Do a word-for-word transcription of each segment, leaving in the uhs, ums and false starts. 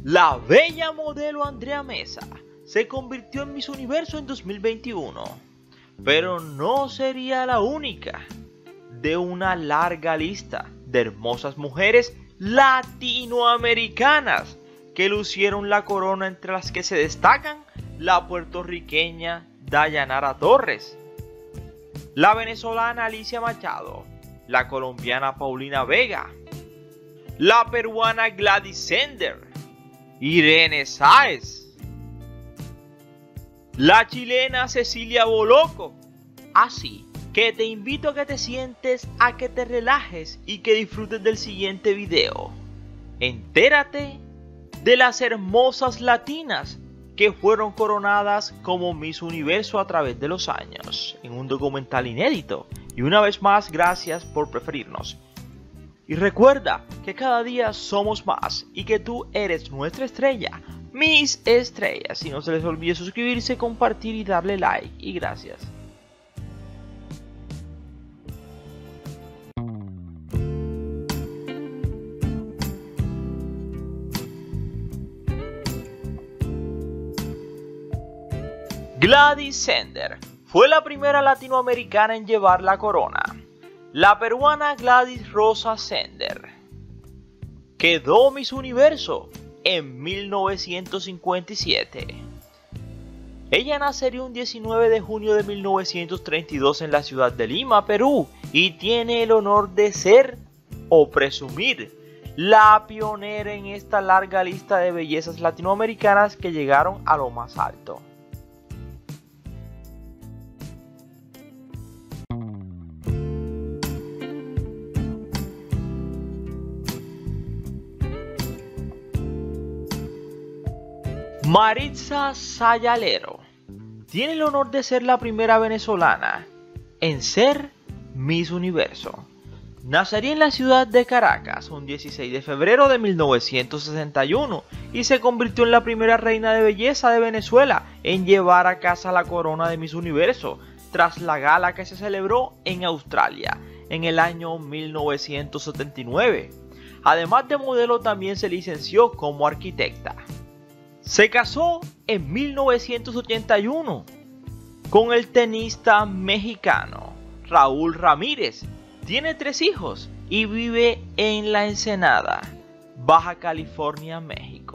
La bella modelo Andrea Meza se convirtió en Miss Universo en dos mil veintiuno, pero no sería la única de una larga lista de hermosas mujeres latinoamericanas que lucieron la corona, entre las que se destacan la puertorriqueña Dayanara Torres, la venezolana Alicia Machado, la colombiana Paulina Vega, la peruana Gladys Sender, Irene Sáez, la chilena Cecilia Boloco. Así que te invito a que te sientes, a que te relajes y que disfrutes del siguiente video. Entérate de las hermosas latinas que fueron coronadas como Miss Universo a través de los años, en un documental inédito. Y una vez más, gracias por preferirnos. Y recuerda que cada día somos más y que tú eres nuestra estrella, Miss Estrellas. Y no se les olvide suscribirse, compartir y darle like. Y gracias. Gladys Sender fue la primera latinoamericana en llevar la corona. La peruana Gladys Rosa Sender quedó Miss Universo en mil novecientos cincuenta y siete. Ella nacería un diecinueve de junio de mil novecientos treinta y dos en la ciudad de Lima, Perú, y tiene el honor de ser, o presumir, la pionera en esta larga lista de bellezas latinoamericanas que llegaron a lo más alto. Maritza Sayalero tiene el honor de ser la primera venezolana en ser Miss Universo. Nacería en la ciudad de Caracas un dieciséis de febrero de mil novecientos sesenta y uno y se convirtió en la primera reina de belleza de Venezuela en llevar a casa la corona de Miss Universo, tras la gala que se celebró en Australia en el año mil novecientos setenta y nueve. Además de modelo, también se licenció como arquitecta. Se casó en mil novecientos ochenta y uno con el tenista mexicano Raúl Ramírez. Tiene tres hijos y vive en La Ensenada, Baja California, México.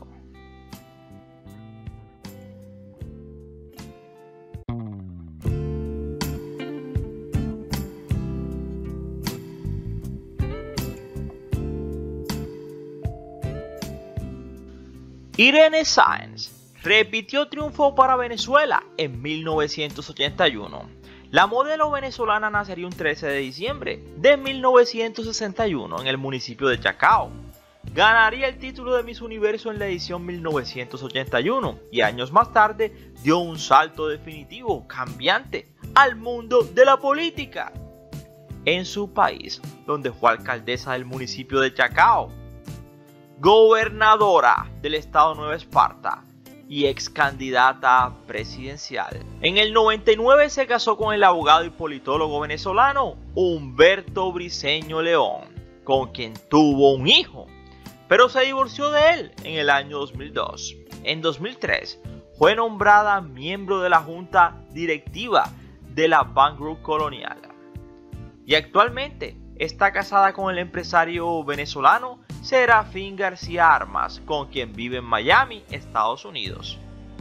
Irene Sáez repitió triunfo para Venezuela en mil novecientos ochenta y uno. La modelo venezolana nacería un trece de diciembre de mil novecientos sesenta y uno en el municipio de Chacao. Ganaría el título de Miss Universo en la edición mil novecientos ochenta y uno y años más tarde dio un salto definitivo, cambiante, al mundo de la política en su país, donde fue alcaldesa del municipio de Chacao, gobernadora del estado Nueva Esparta y ex candidata presidencial. En el noventa y nueve se casó con el abogado y politólogo venezolano Humberto Briceño León, con quien tuvo un hijo, pero se divorció de él en el año dos mil dos. En dos mil tres fue nombrada miembro de la junta directiva de la Bank Group Colonial y actualmente está casada con el empresario venezolano Serafín García Armas, con quien vive en Miami, Estados Unidos.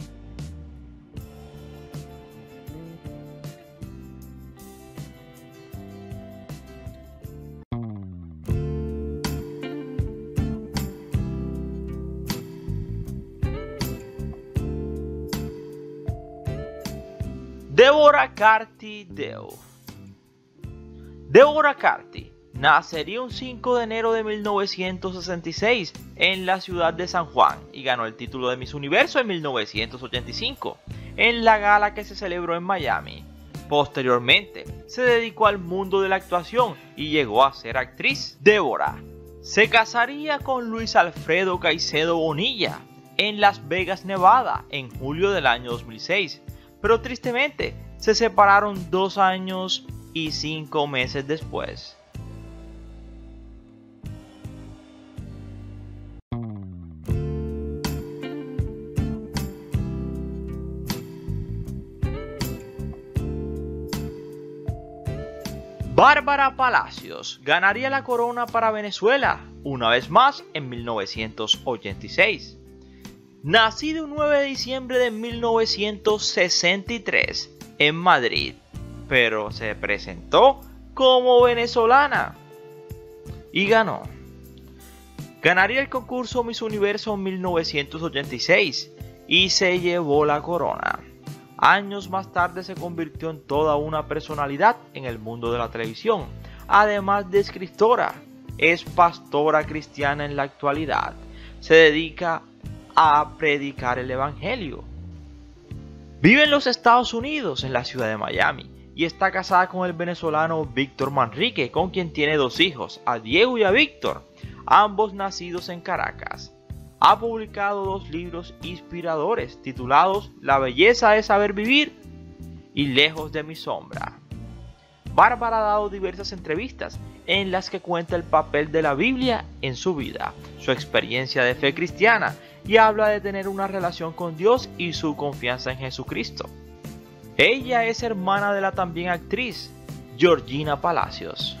Deborah Carty Deu. Deborah Carty nacería un cinco de enero de mil novecientos sesenta y seis en la ciudad de San Juan y ganó el título de Miss Universo en mil novecientos ochenta y cinco en la gala que se celebró en Miami. Posteriormente se dedicó al mundo de la actuación y llegó a ser actriz. Deborah se casaría con Luis Alfredo Caicedo Bonilla en Las Vegas, Nevada, en julio del año dos mil seis, pero tristemente se separaron dos años y cinco meses después. Bárbara Palacios ganaría la corona para Venezuela una vez más en mil novecientos ochenta y seis. Nacido el nueve de diciembre de mil novecientos sesenta y tres en Madrid, pero se presentó como venezolana y ganó. Ganaría el concurso Miss Universo en mil novecientos ochenta y seis y se llevó la corona. Años más tarde se convirtió en toda una personalidad en el mundo de la televisión. Además de escritora, es pastora cristiana en la actualidad. Se dedica a predicar el evangelio. Vive en los Estados Unidos, en la ciudad de Miami, y está casada con el venezolano Víctor Manrique, con quien tiene dos hijos, a Diego y a Víctor, ambos nacidos en Caracas. Ha publicado dos libros inspiradores titulados La belleza es saber vivir y Lejos de mi sombra. Bárbara ha dado diversas entrevistas en las que cuenta el papel de la Biblia en su vida, su experiencia de fe cristiana y habla de tener una relación con Dios y su confianza en Jesucristo. Ella es hermana de la también actriz Georgina Palacios.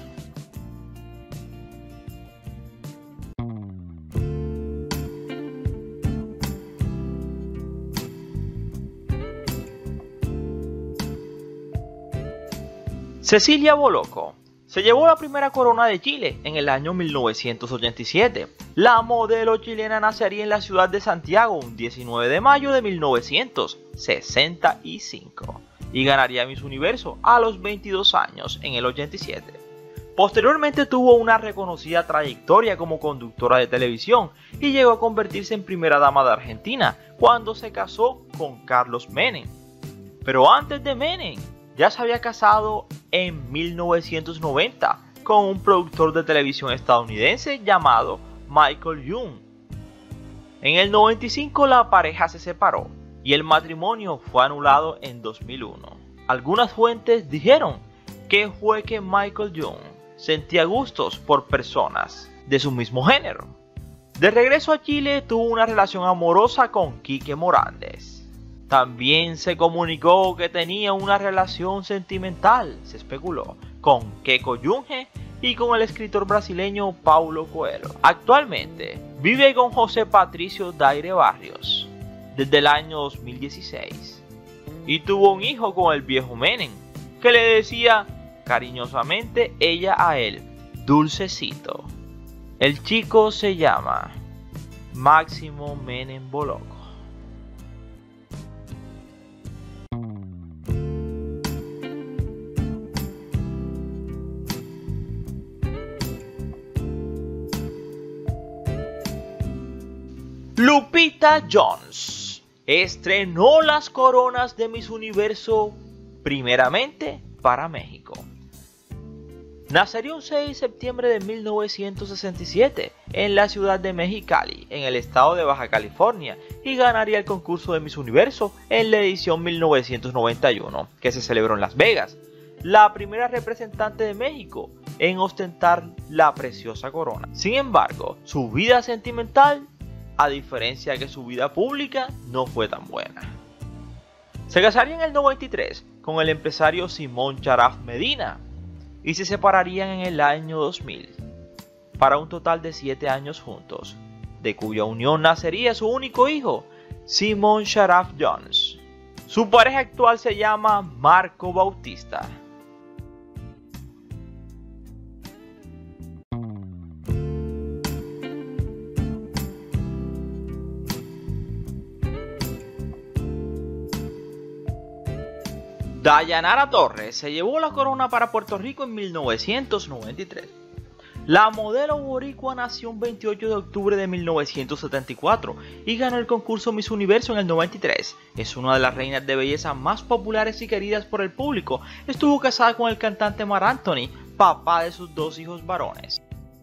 Cecilia Bolocco se llevó la primera corona de Chile en el año mil novecientos ochenta y siete. La modelo chilena nacería en la ciudad de Santiago un diecinueve de mayo de mil novecientos sesenta y cinco y ganaría Miss Universo a los veintidós años en el ochenta y siete. Posteriormente tuvo una reconocida trayectoria como conductora de televisión y llegó a convertirse en primera dama de Argentina cuando se casó con Carlos Menem. Pero antes de Menem, ya se había casado en mil novecientos noventa con un productor de televisión estadounidense llamado Michael Young. En el noventa y cinco la pareja se separó y el matrimonio fue anulado en dos mil uno. Algunas fuentes dijeron que fue que Michael Young sentía gustos por personas de su mismo género. De regreso a Chile tuvo una relación amorosa con Quique Morandés. También se comunicó que tenía una relación sentimental, se especuló, con Keiko Junge y con el escritor brasileño Paulo Coelho. Actualmente vive con José Patricio Daire Barrios desde el año dos mil dieciséis y tuvo un hijo con el viejo Menem, que le decía cariñosamente ella a él, Dulcecito. El chico se llama Máximo Menem Bolocco. Lupita Jones estrenó las coronas de Miss Universo primeramente para México. Nacería un seis de septiembre de mil novecientos sesenta y siete en la ciudad de Mexicali, en el estado de Baja California, y ganaría el concurso de Miss Universo en la edición mil novecientos noventa y uno, que se celebró en Las Vegas, la primera representante de México en ostentar la preciosa corona. Sin embargo, su vida sentimental, a diferencia de que su vida pública, no fue tan buena. Se casaría en el noventa y tres con el empresario Simón Charaf Medina y se separarían en el año dos mil para un total de siete años juntos, de cuya unión nacería su único hijo, Simón Charaf Jones. Su pareja actual se llama Marco Bautista. Dayanara Torres se llevó la corona para Puerto Rico en mil novecientos noventa y tres. La modelo boricua nació el veintiocho de octubre de mil novecientos setenta y cuatro y ganó el concurso Miss Universo en el noventa y tres. Es una de las reinas de belleza más populares y queridas por el público. Estuvo casada con el cantante Marc Anthony, papá de sus dos hijos varones.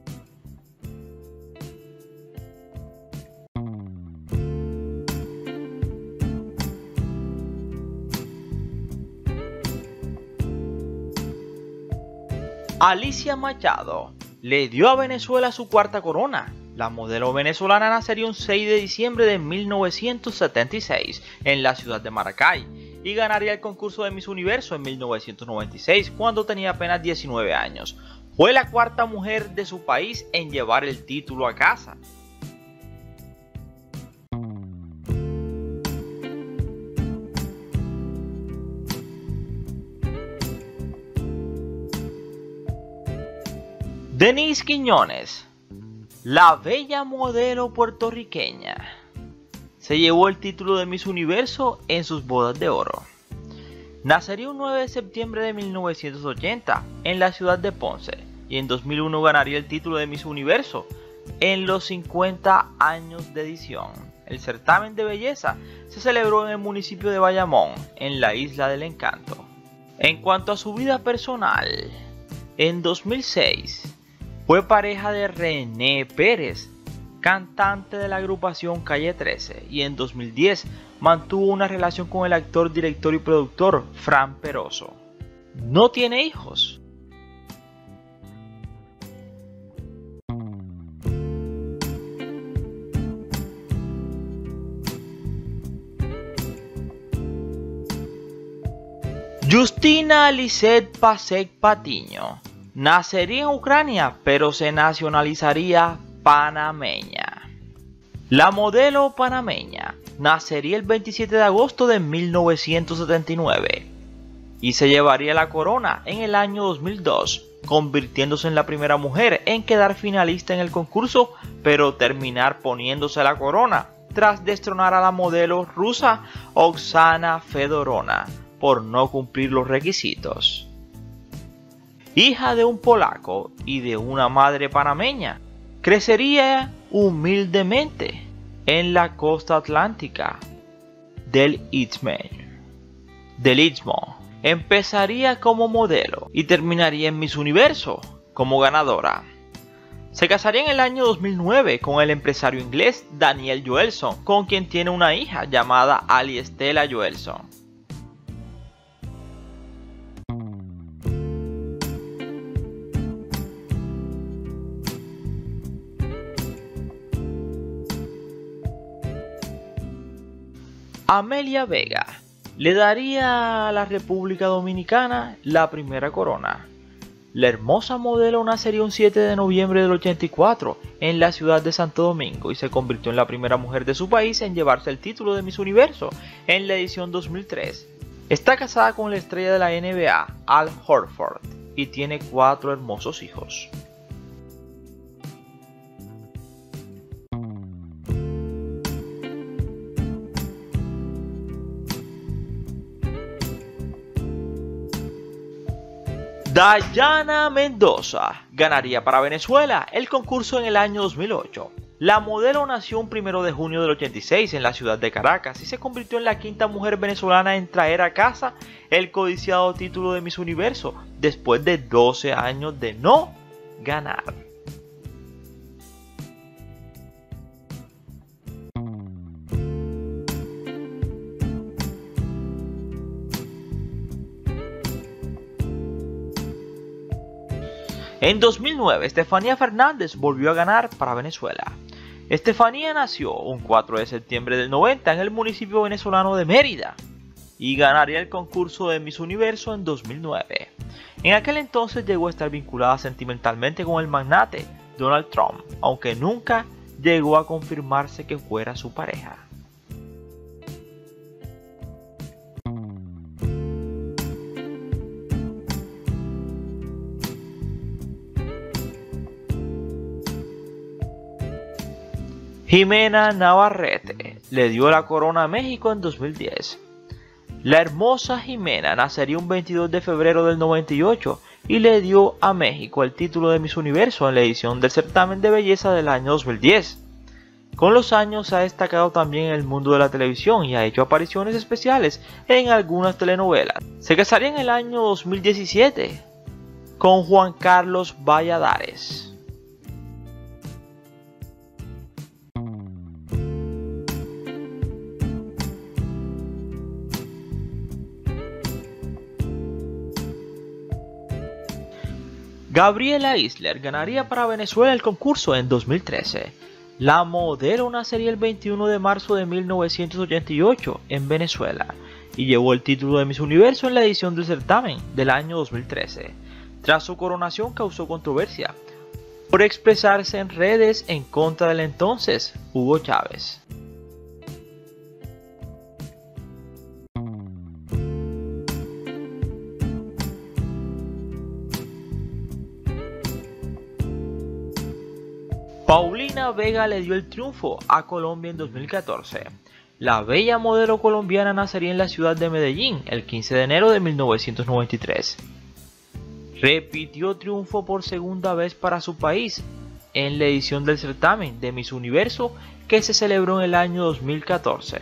Alicia Machado le dio a Venezuela su cuarta corona. La modelo venezolana nacería un seis de diciembre de mil novecientos setenta y seis en la ciudad de Maracay y ganaría el concurso de Miss Universo en mil novecientos noventa y seis cuando tenía apenas diecinueve años. Fue la cuarta mujer de su país en llevar el título a casa. Denise Quiñones, la bella modelo puertorriqueña, se llevó el título de Miss Universo en sus bodas de oro. Nacería un nueve de septiembre de mil novecientos ochenta en la ciudad de Ponce y en dos mil uno ganaría el título de Miss Universo en los cincuenta años de edición. El certamen de belleza se celebró en el municipio de Bayamón, en la Isla del Encanto. En cuanto a su vida personal, en dos mil seis fue pareja de René Pérez, cantante de la agrupación Calle trece, y en dos mil diez mantuvo una relación con el actor, director y productor Fran Peroso. No tiene hijos. Justina Lisette Pasek Patiño nacería en Ucrania, pero se nacionalizaría panameña. La modelo panameña nacería el veintisiete de agosto de mil novecientos setenta y nueve y se llevaría la corona en el año dos mil dos, convirtiéndose en la primera mujer en quedar finalista en el concurso, pero terminar poniéndose la corona tras destronar a la modelo rusa Oksana Fedorova por no cumplir los requisitos. Hija de un polaco y de una madre panameña, crecería humildemente en la costa atlántica del Istmo. Del Istmo. Empezaría como modelo y terminaría en Miss Universo como ganadora. Se casaría en el año dos mil nueve con el empresario inglés Daniel Joelson, con quien tiene una hija llamada Ali Stella Joelson. Amelia Vega le daría a la República Dominicana la primera corona. La hermosa modelo nacería un siete de noviembre del ochenta y cuatro en la ciudad de Santo Domingo y se convirtió en la primera mujer de su país en llevarse el título de Miss Universo en la edición dos mil tres. Está casada con la estrella de la N B A, Al Horford, y tiene cuatro hermosos hijos. Dayana Mendoza ganaría para Venezuela el concurso en el año dos mil ocho. La modelo nació un primero de junio del ochenta y seis en la ciudad de Caracas y se convirtió en la quinta mujer venezolana en traer a casa el codiciado título de Miss Universo después de doce años de no ganar. En dos mil nueve, Estefanía Fernández volvió a ganar para Venezuela. Estefanía nació un cuatro de septiembre del noventa en el municipio venezolano de Mérida y ganaría el concurso de Miss Universo en dos mil nueve. En aquel entonces llegó a estar vinculada sentimentalmente con el magnate Donald Trump, aunque nunca llegó a confirmarse que fuera su pareja. Jimena Navarrete le dio la corona a México en dos mil diez. La hermosa Jimena nacería un veintidós de febrero del noventa y ocho y le dio a México el título de Miss Universo en la edición del certamen de belleza del año dos mil diez. Con los años se ha destacado también en el mundo de la televisión y ha hecho apariciones especiales en algunas telenovelas. Se casaría en el año dos mil diecisiete con Juan Carlos Valladares. Gabriela Isler ganaría para Venezuela el concurso en dos mil trece. La modelo nacería el veintiuno de marzo de mil novecientos ochenta y ocho en Venezuela y llevó el título de Miss Universo en la edición del certamen del año dos mil trece. Tras su coronación causó controversia por expresarse en redes en contra del entonces Hugo Chávez. Paulina Vega le dio el triunfo a Colombia en dos mil catorce. La bella modelo colombiana nacería en la ciudad de Medellín el quince de enero de mil novecientos noventa y tres. Repitió triunfo por segunda vez para su país en la edición del certamen de Miss Universo que se celebró en el año dos mil catorce.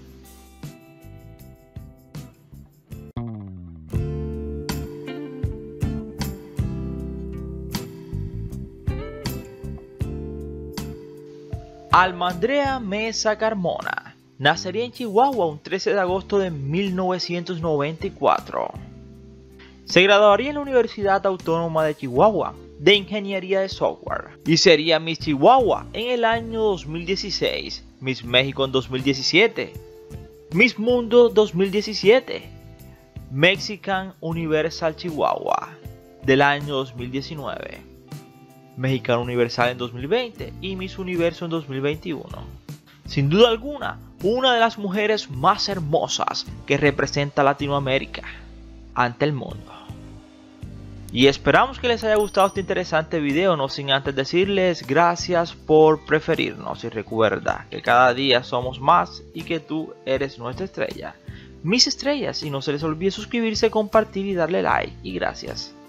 Almandrea Mesa Carmona nacería en Chihuahua un trece de agosto de mil novecientos noventa y cuatro. Se graduaría en la Universidad Autónoma de Chihuahua de Ingeniería de Software y sería Miss Chihuahua en el año dos mil dieciséis, Miss México en dos mil diecisiete, Miss Mundo dos mil diecisiete, Mexican Universal Chihuahua del año dos mil diecinueve, Mexicano Universal en dos mil veinte y Miss Universo en dos mil veintiuno. Sin duda alguna, una de las mujeres más hermosas que representa Latinoamérica ante el mundo. Y esperamos que les haya gustado este interesante video, no sin antes decirles gracias por preferirnos y recuerda que cada día somos más y que tú eres nuestra estrella. Mis estrellas, y no se les olvide suscribirse, compartir y darle like, y gracias.